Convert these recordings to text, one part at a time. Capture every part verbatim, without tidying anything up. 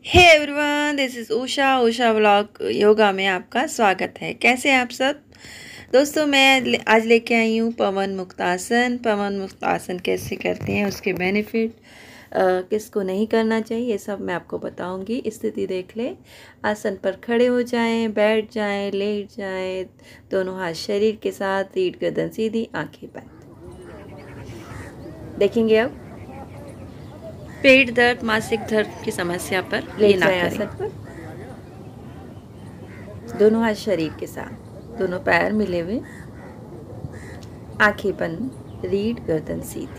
Hey everyone, this is Usha Usha vlog yoga में आपका स्वागत है। कैसे हैं आप सब दोस्तों? मैं आज लेके आई हूँ पवन मुक्त आसन। पवन मुक्त आसन कैसे करते हैं, उसके बेनिफिट, किसको नहीं करना चाहिए, ये सब मैं आपको बताऊंगी। स्थिति देख ले। आसन पर खड़े हो जाएं, बैठ जाएं, लेट जाएं, दोनों हाथ शरीर के साथ, रीढ़ गर्दन सीधी, आंखें बंद। देखेंगे अब पेट दर्द, मासिक धर्म की समस्या पर ये ना करें। पर दोनों हाथ शरीर के साथ, दोनों पैर मिले हुए, आंखें बंद, रीढ़ गर्दन सीधी।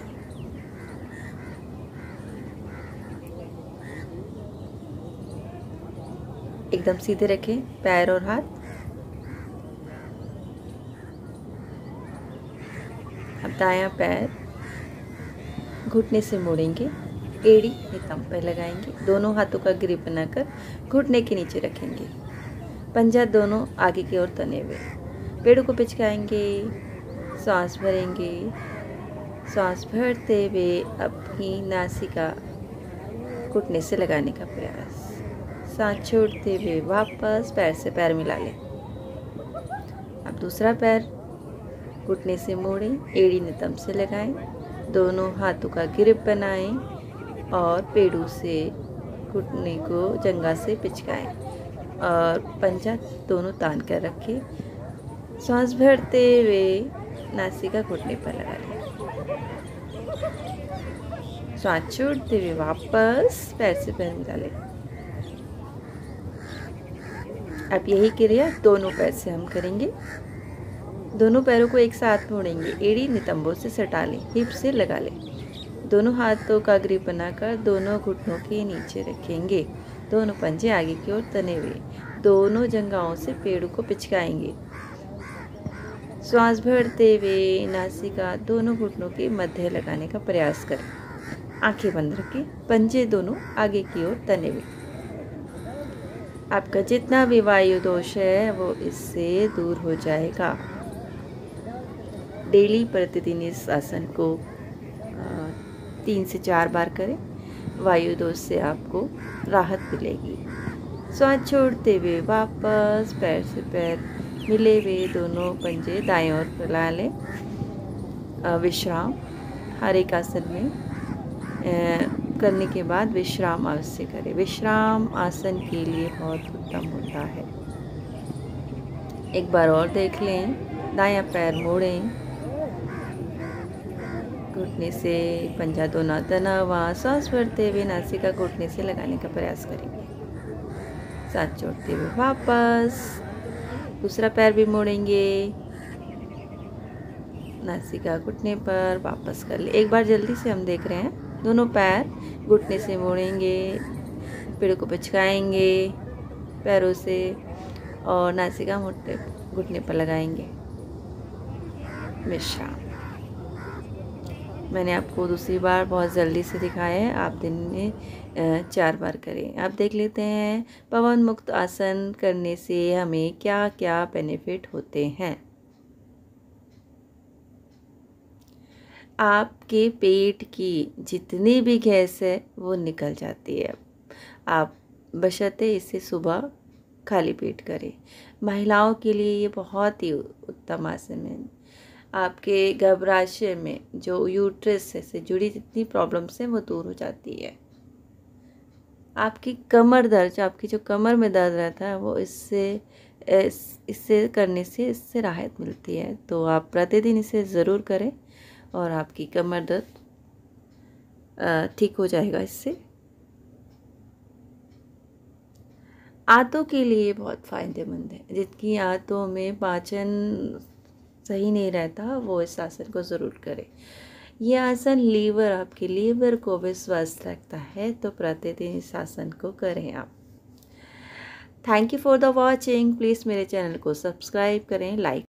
एकदम सीधे रखें पैर और हाथ। अब दायां पैर घुटने से मोड़ेंगे, एड़ी नितंब पर लगाएंगे, दोनों हाथों का ग्रिप बनाकर घुटने के नीचे रखेंगे, पंजा दोनों आगे की ओर तने हुए, पेड़ों को पिचकाएंगे, सांस भरेंगे। सांस भरते हुए अपनी नासिका घुटने से लगाने का प्रयास। सांस छोड़ते हुए वापस पैर से पैर मिला लें। अब दूसरा पैर घुटने से मोड़ें, एड़ी नितंब से लगाएं, दोनों हाथों का ग्रिप बनाएं और पेड़ों से घुटने को जंघा से पिचकाएं और पंजा दोनों तान कर रखें। सांस भरते हुए नासिका घुटने पर लगा लें। सांस छोड़ते हुए वापस पैर से पैर मिला लें। अब यही क्रिया दोनों पैर से हम करेंगे। दोनों पैरों को एक साथ मोड़ेंगे, एड़ी नितंबों से सटा लें, हिप से लगा लें, दोनों हाथों का ग्रिप बनाकर दोनों घुटनों के नीचे रखेंगे, दोनों पंजे आगे की ओर तने हुए, दोनों जंघाओं से पेड़ों को पिचकाएंगे। श्वास भरते हुए नासिका दोनों घुटनों के मध्य लगाने का प्रयास करें। आंखें बंद रखें, पंजे दोनों आगे की ओर तने हुए। आपका जितना भी वायु दोष है वो इससे दूर हो जाएगा। डेली प्रतिदिन इस आसन को तीन से चार बार करें, वायु दोष से आपको राहत मिलेगी। सांस छोड़ते हुए वापस पैर से पैर मिले हुए, दोनों पंजे दाएं ओर फैला लें। विश्राम हर एक आसन में आ, करने के बाद विश्राम अवश्य करें। विश्राम आसन के लिए बहुत उत्तम होता है। एक बार और देख लें। दायां पैर मोड़ें, घुटने से पंजा दोनों तना हुआ, सांस भरते हुए नासिका घुटने से लगाने का प्रयास करेंगे। सांस छोड़ते हुए वापस दूसरा पैर भी मोड़ेंगे, नासिका घुटने पर वापस कर ले। एक बार जल्दी से हम देख रहे हैं। दोनों पैर घुटने से मोड़ेंगे, पेड़ को पिचकाएंगे पैरों से और नासिका घुटने घुटने पर लगाएंगे। विश्राम। मैंने आपको दूसरी बार बहुत जल्दी से दिखाया है, आप दिन में चार बार करें। आप देख लेते हैं पवन मुक्त आसन करने से हमें क्या क्या बेनिफिट होते हैं। आपके पेट की जितनी भी गैस है वो निकल जाती है। आप बशर्ते इसे सुबह खाली पेट करें। महिलाओं के लिए ये बहुत ही उत्तम आसन है। आपके गर्भाशय में जो यूट्रस से जुड़ी जितनी प्रॉब्लम्स हैं वो दूर हो जाती है। आपकी कमर दर्द, जो आपकी जो कमर में दर्द रहता है वो इससे इस, इससे करने से इससे राहत मिलती है। तो आप प्रतिदिन इसे ज़रूर करें और आपकी कमर दर्द ठीक हो जाएगा इससे। आंतों के लिए बहुत फ़ायदेमंद है। जिनकी आंतों में पाचन सही नहीं रहता वो इस आसन को ज़रूर करें। यह आसन लीवर, आपके लीवर को भी स्वस्थ रखता है, तो प्रतिदिन इस आसन को करें आप। Thank you for the watching. Please मेरे चैनल को सब्सक्राइब करें, लाइक